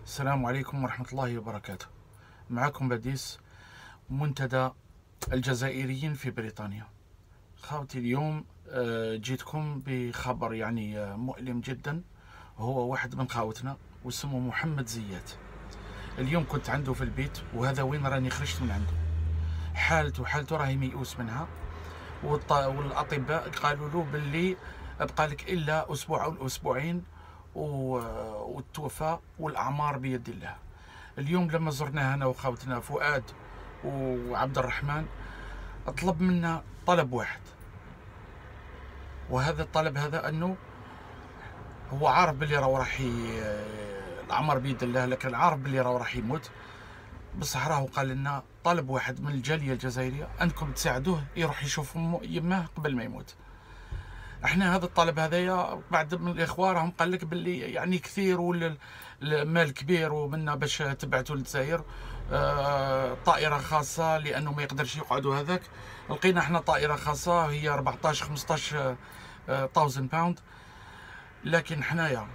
السلام عليكم ورحمة الله وبركاته. معكم بديس، منتدى الجزائريين في بريطانيا. خاوتي اليوم جيتكم بخبر مؤلم جدا. هو واحد من خاوتنا واسمه محمد زيات. اليوم كنت عنده في البيت، وهذا وين راني خرجت من عنده. حالته راهي ميؤوس منها، والأطباء قالوا له باللي أبقى لك إلا أسبوع أو أسبوعين والتوفى، والأعمار بيد الله. اليوم لما زرناه أنا وخوتنا فؤاد وعبد الرحمن، طلب منا طلب واحد، وهذا الطلب هذا أنه هو عارف باللي راح الأعمار بيد الله، لكن عارف باللي راح يموت، بصح راهو قال لنا طلب واحد من الجالية الجزائرية أنكم تساعدوه يروح يشوف يماه قبل ما يموت. احنا هذا الطلب هذايا بعد من الاخوه راهم قال لك باللي كثير، ولا المال كبير، ومنا باش تبعتوا للجزائر طائره خاصه، لانه ما يقدرش يقعدوا هذاك. لقينا احنا طائره خاصه هي 14 15 1000 باوند. لكن حنايا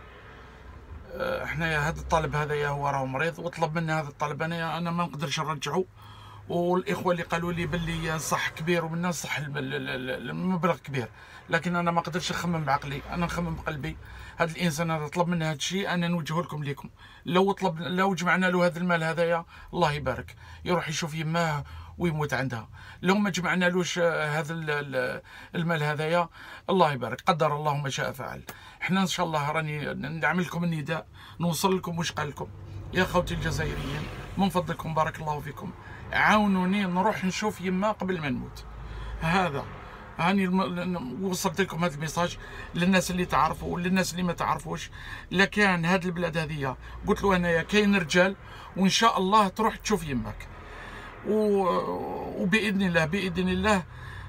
هذا الطلب هذايا هو راه مريض وطلب منا هذا الطلب، انا ما نقدرش نرجعه. والاخوه اللي قالوا لي باللي صح كبير، ومنا صح المبلغ كبير، لكن انا ما قدرتش نخمم بعقلي، انا نخمم بقلبي. هذا الانسان هذا طلب منا هذا الشيء، انا نوجهه لكم. لو جمعنا له هذا المال هذايا الله يبارك، يروح يشوف يماه ويموت عندها. لو ما جمعنا لوش هذا المال هذايا الله يبارك، قدر الله ما شاء فعل. احنا ان شاء الله راني نعمل لكم النداء، نوصل لكم واش قال لكم. يا خوتي الجزائريين، من فضلكم بارك الله فيكم، عاونوني نروح نشوف يما قبل ما نموت. هذا هاني وصلت لكم هذا الميساج للناس اللي تعرفوا وللناس اللي ما تعرفوش. لكان هذه البلاد هذه قلت له انايا كاين رجال، وان شاء الله تروح تشوف يمك، وباذن الله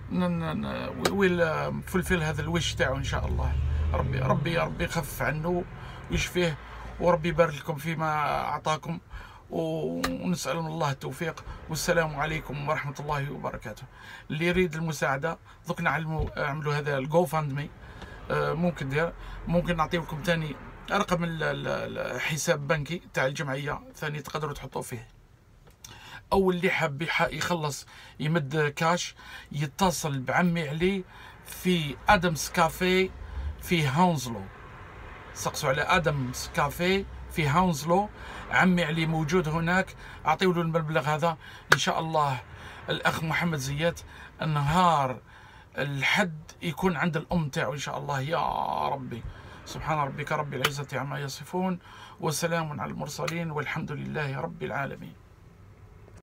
فلفل هذا الوش تاعو ان شاء الله. ربي يخفف عنه ويشفيه، وربي يبارك لكم فيما اعطاكم، ونسأل الله التوفيق. والسلام عليكم ورحمة الله وبركاته. اللي يريد المساعدة دوك اعملوا هذا الجو فاند مي، ممكن نعطيو لكم ثاني رقم الحساب بنكي تاع الجمعية ثاني تقدروا تحطوا فيه. او اللي حاب يخلص يمد كاش يتصل بعمي علي في ادمز كافيه في هاونزلو. سقسوا على ادمز كافيه في هاونزلو، عمي علي موجود هناك، اعطيوا له المبلغ هذا ان شاء الله. الاخ محمد زيات النهار الحد يكون عند الام تاعو ان شاء الله. يا ربي، سبحان ربك رب العزة عما يصفون، وسلام على المرسلين، والحمد لله رب العالمين.